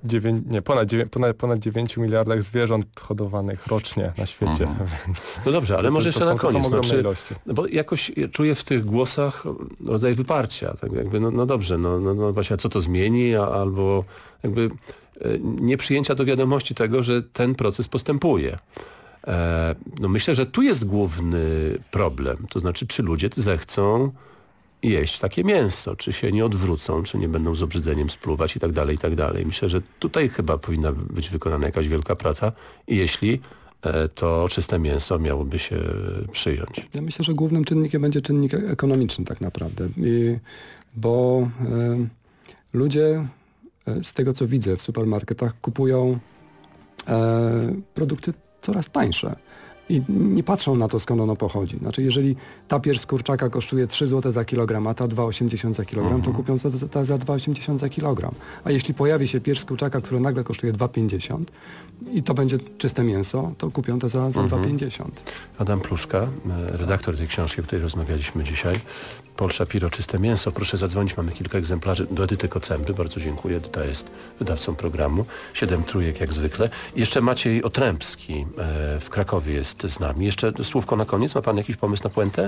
ponad 9 miliardach zwierząt hodowanych rocznie na świecie. No dobrze, ale może jeszcze na koniec. Ilości. Bo jakoś czuję w tych głosach rodzaj wyparcia. Tak jakby, no dobrze, no właśnie, a co to zmieni? Albo jakby nieprzyjęcia do wiadomości tego, że ten proces postępuje. Myślę, że tu jest główny problem. To znaczy, czy ludzie zechcą jeść takie mięso, czy się nie odwrócą, czy nie będą z obrzydzeniem spluwać i tak dalej, i tak dalej. Myślę, że tutaj chyba powinna być wykonana jakaś wielka praca i jeśli to czyste mięso miałoby się przyjąć. Ja myślę, że głównym czynnikiem będzie czynnik ekonomiczny tak naprawdę, bo ludzie, z tego co widzę w supermarketach, kupują produkty coraz tańsze. I nie patrzą na to, skąd ono pochodzi. Znaczy, jeżeli ta pierś z kurczaka kosztuje 3 zł za kilogram, a ta 2,80 za kilogram, to kupią za 2,80 za kilogram. A jeśli pojawi się pierś z kurczaka, która nagle kosztuje 2,50 i to będzie czyste mięso, to kupią to za 2,50. Adam Pluszka, redaktor tej książki, o której rozmawialiśmy dzisiaj. Paul Shapiro, Czyste mięso. Proszę zadzwonić, mamy kilka egzemplarzy do Edyty Kocembry. Bardzo dziękuję. Edyta jest wydawcą programu. 7 trójek jak zwykle. I jeszcze Maciej Otrębski w Krakowie jest z nami. Jeszcze słówko na koniec. Ma pan jakiś pomysł na puentę?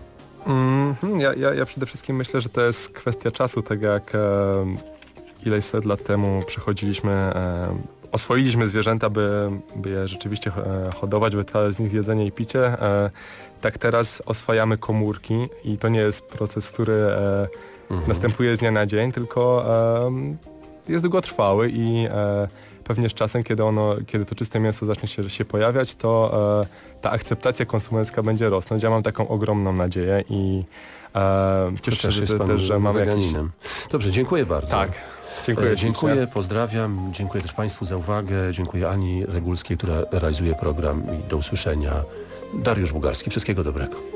Ja przede wszystkim myślę, że to jest kwestia czasu, tak jak ileś set lat temu oswoiliśmy zwierzęta, by je rzeczywiście hodować, wytwarzać z nich jedzenie i picie. Tak teraz oswajamy komórki i to nie jest proces, który następuje z dnia na dzień, tylko jest długotrwały i pewnie z czasem, kiedy to czyste mięso zacznie się pojawiać, to ta akceptacja konsumencka będzie rosnąć. Ja mam taką ogromną nadzieję i cieszę się też, że mamy weganinem. Dobrze, dziękuję bardzo. Tak. Dziękuję, pozdrawiam. Dziękuję też Państwu za uwagę. Dziękuję Ani Regulskiej, która realizuje program i do usłyszenia. Dariusz Bugarski. Wszystkiego dobrego.